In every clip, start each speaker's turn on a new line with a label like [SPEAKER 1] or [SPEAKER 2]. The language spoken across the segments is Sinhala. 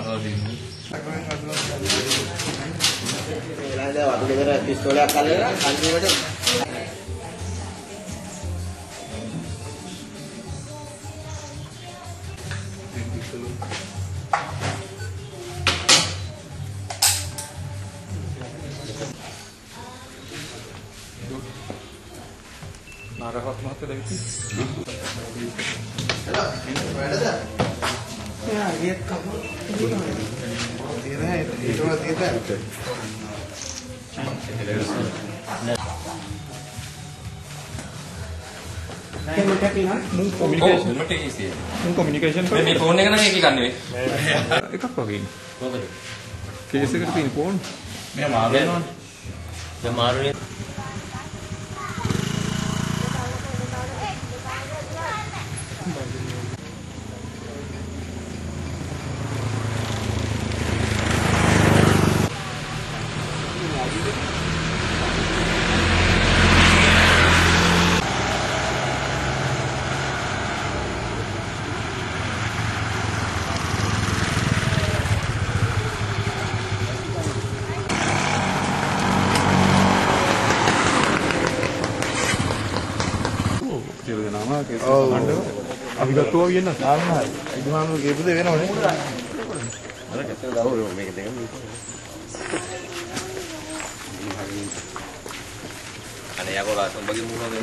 [SPEAKER 1] नारहत महत्व देखी
[SPEAKER 2] ये कब तेरा है थोड़ा देता है
[SPEAKER 1] communication මේ ෆෝන් එක නම් එකේ ගන්න වෙයි එකක් වගේ මොකද කේස් එකට තියෙන ෆෝන් මේ මාරු වෙනවනේ දැන් මාරුනේ අවිගතව වියන්න සාමාන්‍යයි. ඉදමානු කියපු දේ වෙනවනේ. අර කැත්තේ දාවෝ මේක දෙක මේක. අනේ යකෝලා සම්බගේ මුණද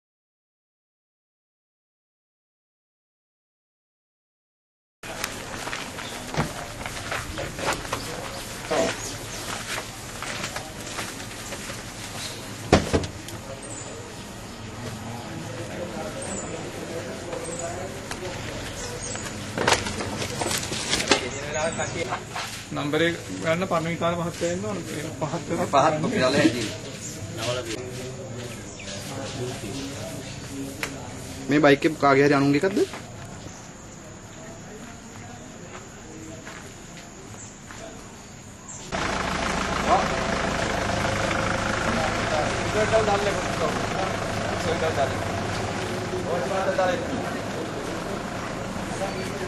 [SPEAKER 1] नंबर एक गන්න පරණ විකාර මහත්තයා ඉන්නවනේ පහත් කොපි දාලා හැදී
[SPEAKER 2] මේ බයික් එක කාගේ හරි අනුන්ගේ එකක්ද
[SPEAKER 1] දාලා